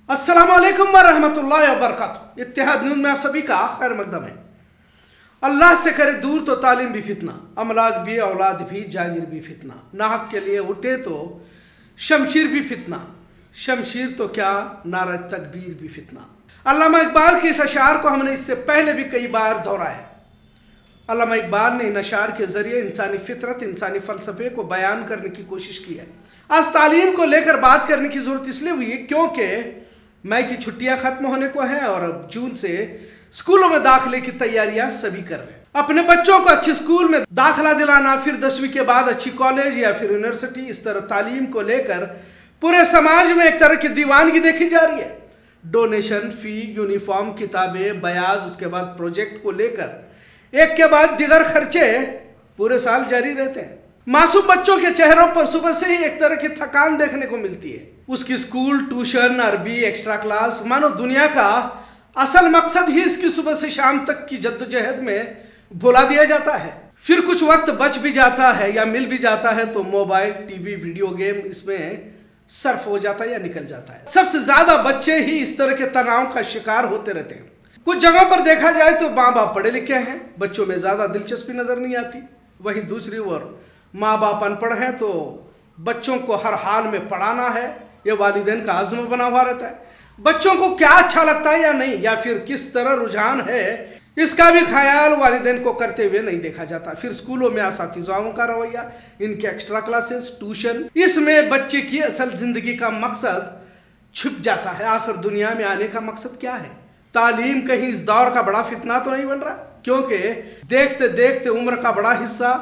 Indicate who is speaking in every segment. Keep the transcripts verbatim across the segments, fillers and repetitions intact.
Speaker 1: अस्सलामु अलैकुम वरहमतुल्लाहि वबरकातुहू। इत्तेहाद न्यूज़ में आप सभी का खैर मकदम है। अल्लाह से करे दूर तो तालीम भी फितना, अमलाक भी, औलाद भी, जागिर भी फितना। नाहक के लिए उठे तो शमशीर भी फितना, शमशीर तो क्या नारा तकबीर भी फितना। अल्लामा इकबाल के इस अशार को हमने इससे पहले भी कई बार दोहराया। अल्लामा इकबाल ने इन अशार के जरिए इंसानी फितरत, इंसानी फलसफे को बयान करने की कोशिश की है। आज तालीम को लेकर बात करने की जरूरत इसलिए हुई क्योंकि मई की छुट्टियां खत्म होने को हैं और अब जून से स्कूलों में दाखिले की तैयारियां सभी कर रहे हैं। अपने बच्चों को अच्छे स्कूल में दाखिला दिलाना, फिर दसवीं के बाद अच्छी कॉलेज या फिर यूनिवर्सिटी, इस तरह तालीम को लेकर पूरे समाज में एक तरह की दीवानगी देखी जा रही है। डोनेशन, फी, यूनिफॉर्म, किताबें, बयाज, उसके बाद प्रोजेक्ट को लेकर एक के बाद दिगर खर्चे पूरे साल जारी रहते हैं। मासूम बच्चों के चेहरों पर सुबह से ही एक तरह की थकान देखने को मिलती है। उसकी स्कूल, ट्यूशन, अरबी, एक्स्ट्रा क्लास, मानो दुनिया का असल मकसद ही इसकी सुबह से शाम तक की जद्दोजहद में भुला दिया जाता है। फिर कुछ वक्त बच भी जाता है या मिल भी जाता है तो मोबाइल, टीवी, वीडियो गेम इसमें सर्फ हो जाता है या निकल जाता है। सबसे ज्यादा बच्चे ही इस तरह के तनाव का शिकार होते रहते हैं। कुछ जगहों पर देखा जाए तो माँ बाप पढ़े लिखे हैं, बच्चों में ज्यादा दिलचस्पी नजर नहीं आती। वहीं दूसरी ओर माँ बाप अनपढ़ हैं तो बच्चों को हर हाल में पढ़ाना है, यह वालिदैन का आज़म बना हुआ रहता है। बच्चों को क्या अच्छा लगता है या नहीं, या फिर किस तरह रुझान है, इसका भी ख्याल वालिदैन को करते हुए नहीं देखा जाता। फिर स्कूलों में असातिज़ाओं का रवैया, इनके एक्स्ट्रा क्लासेस, ट्यूशन, इसमें बच्चे की असल जिंदगी का मकसद छुप जाता है। आखिर दुनिया में आने का मकसद क्या है? तालीम कहीं इस दौर का बड़ा फितना तो नहीं बन रहा? क्योंकि देखते देखते उम्र का बड़ा हिस्सा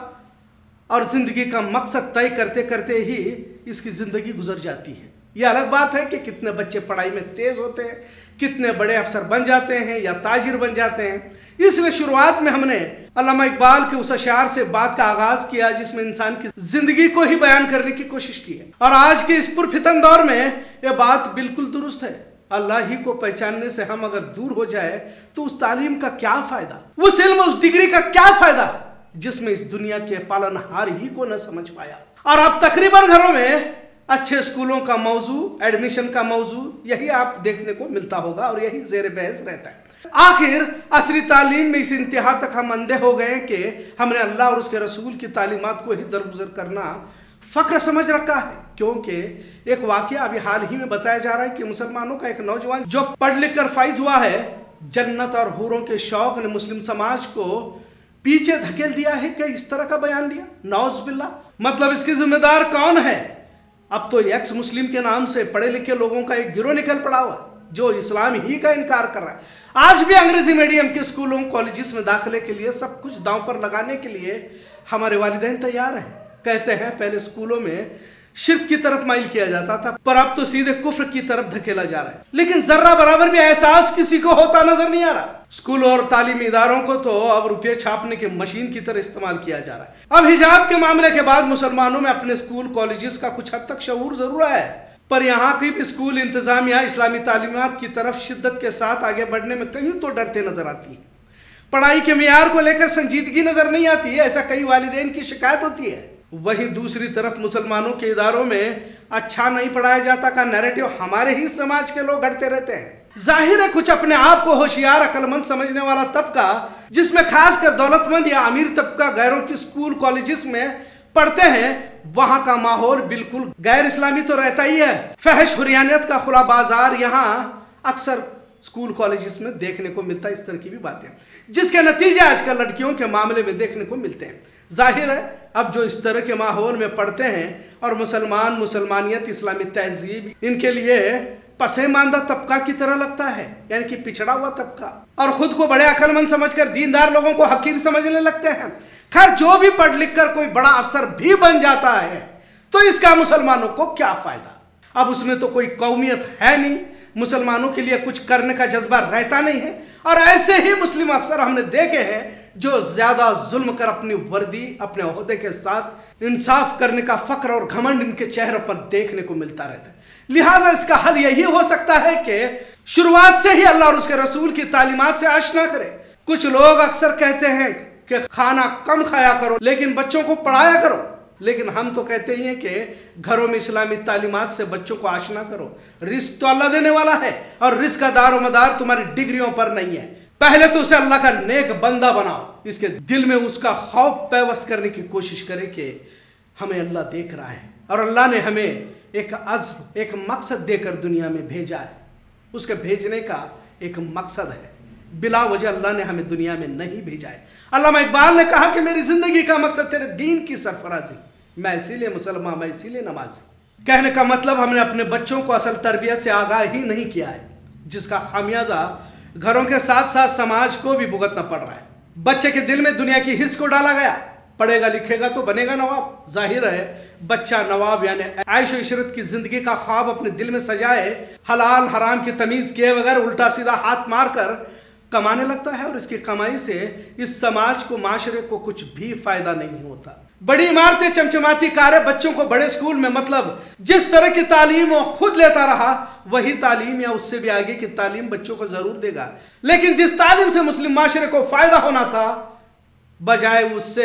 Speaker 1: और जिंदगी का मकसद तय करते करते ही इसकी जिंदगी गुजर जाती है। यह अलग बात है कि कितने बच्चे पढ़ाई में तेज होते हैं, कितने बड़े अफसर बन जाते हैं या ताजिर बन जाते हैं। इसलिए शुरुआत में हमने अल्लामा इकबाल के उस अशार से बात का आगाज किया जिसमें इंसान की जिंदगी को ही बयान करने की कोशिश की है। और आज के इस पुरफितन दौर में यह बात बिल्कुल दुरुस्त है। अल्लाह ही को पहचानने से हम अगर दूर हो जाए तो उस तालीम का क्या फायदा, उस इल्म, उस डिग्री का क्या फायदा जिसमें इस दुनिया के पालनहार ही को न समझ पाया। और अब तकरीबन घरों में अच्छे स्कूलों का मौजू, एडमिशन का मौजू यही आप देखने को मिलता होगा और यही जेर बहस रहता है। आखिर असली तालीम में इस इंतहा तक हम अंधे हो गए कि हमने अल्लाह और उसके रसूल की तालीमात को ही दरगुजर करना फख्र समझ रखा है। क्योंकि एक वाकया अभी हाल ही में बताया जा रहा है कि मुसलमानों का एक नौजवान जो पढ़ लिख कर फाइज हुआ है, जन्नत और हूरों के शौक ने मुस्लिम समाज को पीछे धकेल दिया है कि इस तरह का बयान दिया। नौज बिल्ला, मतलब इसकी जिम्मेदार कौन है? अब तो एक्स मुस्लिम के नाम से पढ़े लिखे लोगों का एक गिरोह निकल पड़ा हुआ जो इस्लाम ही का इनकार कर रहा है। आज भी अंग्रेजी मीडियम के स्कूलों, कॉलेजेस में दाखिले के लिए सब कुछ दांव पर लगाने के लिए हमारे वालिदैन तैयार हैं। कहते हैं पहले स्कूलों में शिर्क की तरफ माइल किया जाता था, पर अब तो सीधे कुफ्र की तरफ धकेला जा रहा है। लेकिन जर्रा बराबर भी एहसास किसी को होता नजर नहीं आ रहा। स्कूल और तालीमी इदारों को तो अब रुपये छापने की मशीन की तरह इस्तेमाल किया जा रहा है। अब हिजाब के मामले के बाद मुसलमानों में अपने स्कूल, कॉलेजेस का कुछ हद तक शऊर जरूर है, पर यहाँ की भी स्कूल इंतजामिया इस्लामी तालीमात की तरफ शिद्दत के साथ आगे बढ़ने में कहीं तो डरते नजर आती है। पढ़ाई के मियार को लेकर संजीदगी नजर नहीं आती है, ऐसा कई वालिदैन की शिकायत होती है। वहीं दूसरी तरफ मुसलमानों के इदारों में अच्छा नहीं पढ़ाया जाता का नैरेटिव हमारे ही समाज के लोग गढ़ते रहते हैं। जाहिर है कुछ अपने आप को होशियार, अक्लमंद समझने वाला तबका, जिसमें खासकर दौलतमंद या अमीर तबका गैरों की स्कूल, कॉलेजेस में पढ़ते हैं, वहां का माहौल बिल्कुल गैर इस्लामी तो रहता ही है। फहश, हुरियानियत का खुला बाजार यहाँ अक्सर स्कूल, कॉलेजेस में देखने को मिलता है। इस तरह की भी बातें जिसके नतीजे आजकल लड़कियों के मामले में देखने को मिलते हैं। जाहिर है अब जो इस तरह के माहौल में पढ़ते हैं और मुसलमान, मुसलमानियत, इस्लामी तहजीब इनके लिए पसेमानदा तबका की तरह लगता है, यानी कि पिछड़ा हुआ तबका, और खुद को बड़े अक्लमंद समझकर दीनदार लोगों को हकीर समझने लगते हैं। खैर, जो भी पढ़ लिख कर कोई बड़ा अफसर भी बन जाता है तो इसका मुसलमानों को क्या फायदा? अब उसमें तो कोई कौमियत है नहीं, मुसलमानों के लिए कुछ करने का जज्बा रहता नहीं है। और ऐसे ही मुस्लिम अफसर हमने देखे हैं जो ज्यादा जुल्म कर अपनी वर्दी, अपने ओहदे के साथ इंसाफ करने का फक्र और घमंड इनके चेहरों पर देखने को मिलता रहता है। लिहाजा इसका हल यही हो सकता है कि शुरुआत से ही अल्लाह और उसके रसूल की तालीमात से आशना करें। कुछ लोग अक्सर कहते हैं कि खाना कम खाया करो लेकिन बच्चों को पढ़ाया करो। लेकिन हम तो कहते ही हैं कि घरों में इस्लामी तालीमात से बच्चों को आशना करो। रिस्क तो अल्लाह देने वाला है और रिस्क का दारो मदार तुम्हारी डिग्रियों पर नहीं है। पहले तो उसे अल्लाह का नेक बंदा बनाओ, इसके दिल में उसका खौफ पैवस्त करने की कोशिश करे कि हमें अल्लाह देख रहा है और अल्लाह ने हमें एक अज़्म, एक मकसद देकर दुनिया में भेजा है। उसके भेजने का एक मकसद है, बिला वजह अल्लाह ने हमें दुनिया में नहीं भेजा है। अल्लामा इकबाल ने कहा कि मेरी जिंदगी का मकसद तेरे दीन की सरफराजी, मैं इसीलिए मुसलमान, मैं इसीलिए नमाजी। कहने का मतलब हमने अपने बच्चों को असल तरबियत से आगाह ही नहीं किया है, जिसका खामियाजा घरों के साथ साथ समाज को भी भुगतना पड़ रहा है। बच्चे के दिल में दुनिया की हिस्स को डाला गया, पढ़ेगा लिखेगा तो बनेगा नवाब। जाहिर है बच्चा नवाब यानी आयशो इशरत की जिंदगी का ख्वाब अपने दिल में सजाए, हलाल हराम की तमीज किए बगैर उल्टा सीधा हाथ मारकर कमाने लगता है और इसकी कमाई से इस समाज को, माशरे को कुछ भी फायदा नहीं होता। बड़ी इमारतें, चमचमाती कारें, बच्चों को बड़े स्कूल में, मतलब जिस तरह की तालीम वो खुद लेता रहा वही तालीम या उससे भी आगे की तालीम बच्चों को जरूर देगा। लेकिन जिस तालीम से मुस्लिम माशरे को फायदा होना था, बजाय उससे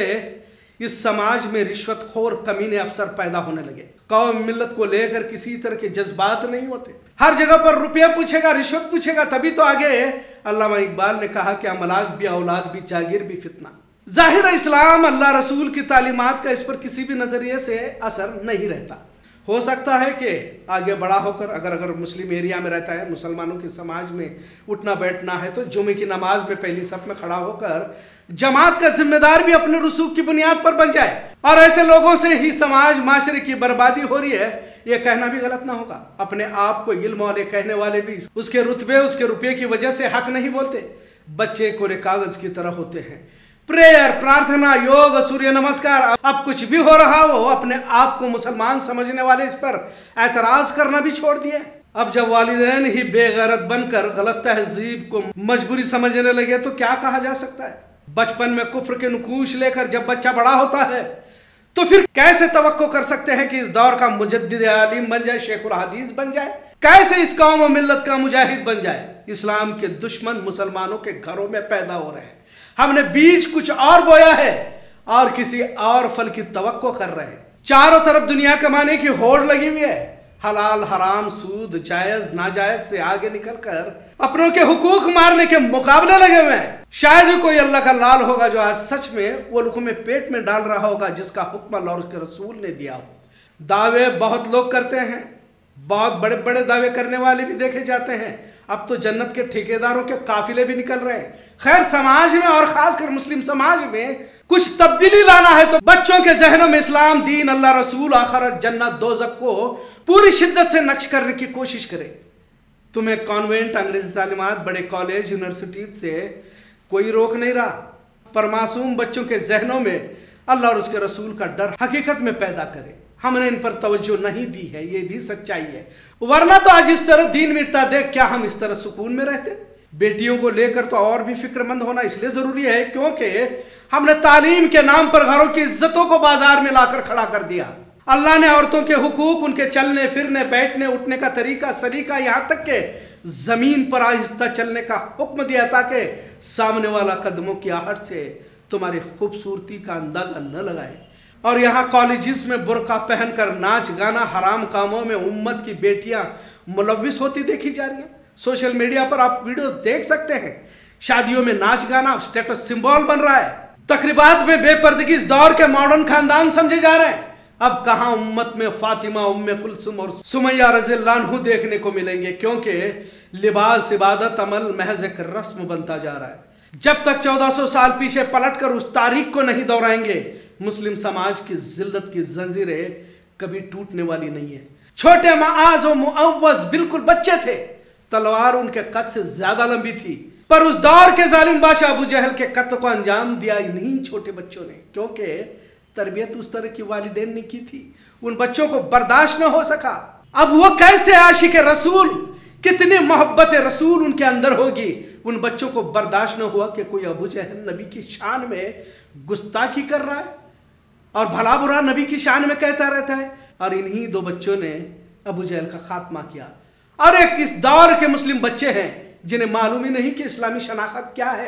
Speaker 1: इस समाज में रिश्वतखोर कमीने अफसर पैदा होने लगे। कौम मिल्लत को लेकर किसी तरह के जज्बात नहीं होते, हर जगह पर रुपया पूछेगा, रिश्वत पूछेगा, तभी तो आगे अल्लामा इकबाल ने कहा कि अमलाक भी, औलाद भी, जागीर भी फितना। जाहिर इस्लाम, अल्लाह रसूल की तालीमात का इस पर किसी भी नजरिए से असर नहीं रहता। हो सकता है कि आगे बड़ा होकर अगर अगर मुस्लिम एरिया में रहता है, मुसलमानों के समाज में उठना बैठना है, तो जुमे की नमाज में पहली सफ में खड़ा होकर जमात का जिम्मेदार भी अपने रसूख की बुनियाद पर बन जाए। और ऐसे लोगों से ही समाज माशरे की बर्बादी हो रही है, यह कहना भी गलत ना होगा। अपने आप को इल्म वाले कहने वाले भी उसके रुतबे, उसके रुपये की वजह से हक नहीं बोलते। बच्चे कोरे कागज की तरह होते हैं। प्रेयर, प्रार्थना, योग, सूर्य नमस्कार, अब कुछ भी हो रहा हो, अपने आप को मुसलमान समझने वाले इस पर एतराज करना भी छोड़ दिए। अब जब वालिदैन ही बेगैरत बनकर गलत तहजीब को मजबूरी समझने लगे तो क्या कहा जा सकता है। बचपन में कुफ्र के नुकूश लेकर जब बच्चा बड़ा होता है तो फिर कैसे तवक्को कर सकते हैं कि इस दौर का मुजद्दिद आलिम बन जाए, शेखुल हदीस बन जाए, कैसे इस कौम और मिल्लत का मुजाहिद बन जाए। इस्लाम के दुश्मन मुसलमानों के घरों में पैदा हो रहे हैं। हमने बीज कुछ और बोया है और किसी और फल की तवक्को कर रहे हैं। चारों तरफ दुनिया कमाने की होड़ लगी हुई है। हलाल हराम, सूद, जायज नाजायज से आगे निकलकर अपनों के हुकूक मारने के मुकाबले लगे हुए हैं। शायद ही कोई अल्लाह का लाल होगा जो आज सच में वो लुक़मे पेट में डाल रहा होगा जिसका हुक्म अल्लाह और उसके रसूल ने दिया हो। दावे बहुत लोग करते हैं, बहुत बड़े बड़े दावे करने वाले भी देखे जाते हैं। अब तो जन्नत के ठेकेदारों के काफिले भी निकल रहे हैं। खैर, समाज में और खासकर मुस्लिम समाज में कुछ तब्दीली लाना है तो बच्चों के जहनों में इस्लाम, दीन, अल्लाह रसूल, आखिरत, जन्नत, दोज़ख को पूरी शिद्दत से नक्श करने की कोशिश करें। तुम्हें कॉन्वेंट, अंग्रेजी तालीमात, बड़े कॉलेज, यूनिवर्सिटी से कोई रोक नहीं रहा, पर मासूम बच्चों के जहनों में अल्लाह और उसके रसूल का डर हकीकत में पैदा करे। हमने इन पर तवज्जो नहीं दी है, ये भी सच्चाई है। वरना तो आज इस तरह दीन मिटता देख क्या हम इस तरह सुकून में रहते। बेटियों को लेकर तो और भी फिक्रमंद होना इसलिए जरूरी है क्योंकि हमने तालीम के नाम पर घरों की इज्जतों को बाजार में लाकर खड़ा कर दिया। अल्लाह ने औरतों के हुकूक, उनके चलने फिरने, बैठने उठने का तरीका सलीका, यहाँ तक के जमीन पर आहिस्ता चलने का हुक्म दिया ताकि सामने वाला कदमों की आहट से तुम्हारी खूबसूरती का अंदाजा न लगाए। और यहाँ कॉलेजेस में बुर्का पहनकर नाच गाना, हराम कामों में उम्मत की बेटियां मुलव्विस होती देखी जा रही हैं। सोशल मीडिया पर आप वीडियोस देख सकते हैं। शादियों में नाच गाना स्टेटस सिंबल बन रहा है। तकरीबात में बेपर्दगी इस दौर के मॉडर्न खानदान समझे जा रहे हैं। अब कहां उम्मत में फातिमा, उम्मे कुलसुम और सुमैया रज़ियल्लाहु अन्हु देखने को मिलेंगे, क्योंकि लिबास, इबादत, अमल महज एक रस्म बनता जा रहा है। जब तक चौदह सौ साल पीछे पलटकर उस तारीख को नहीं दोहराएंगे, मुस्लिम समाज की जिल्लत की जंजीरें कभी टूटने वाली नहीं है। छोटे माज और मुअव्वज बिल्कुल बच्चे थे, तलवार उनके कद से ज्यादा लंबी थी, पर उस दौर के जालिम बादशाह अबू जहल के कत्ल को अंजाम दिया इन्हीं छोटे बच्चों ने, क्योंकि तरबियत उस तरह की वालिदैन ने की थी। उन बच्चों को बर्दाश्त न हो सका। अब वो कैसे आशिक रसूल, कितनी मोहब्बत रसूल उनके अंदर होगी, उन बच्चों को बर्दाश्त न हुआ कि कोई अबू जहल नबी की शान में गुस्ताखी कर रहा है और भला बुरा नबी की शान में कहता रहता है। और इन्हीं दो बच्चों ने अबू जहल का खात्मा किया। और एक इस दौर के मुस्लिम बच्चे हैं जिन्हें मालूम ही नहीं कि इस्लामी शनाख्त क्या है।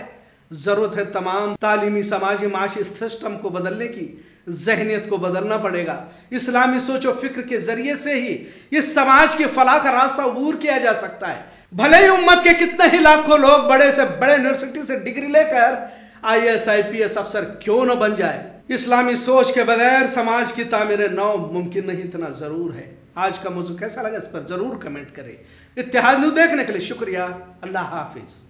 Speaker 1: जरूरत है तमाम तालीमी, समाजी, माशी सिस्टम को बदलने की, जहनियत को बदलना पड़ेगा। इस्लामी सोच और फिक्र के जरिए से ही इस समाज के फलाह का रास्ता अबूर किया जा सकता है। भले ही उम्मत के कितने ही लाखों लोग बड़े से बड़े यूनिवर्सिटी से डिग्री लेकर I A S I P S अफसर क्यों न बन जाए, इस्लामी सोच के बगैर समाज की तामीर नौ मुमकिन नहीं, इतना जरूर है। आज का मौजू कैसा लगा इस पर जरूर कमेंट करें। इत्तेहाद न्यूज़ देखने के लिए शुक्रिया। अल्लाह हाफिज।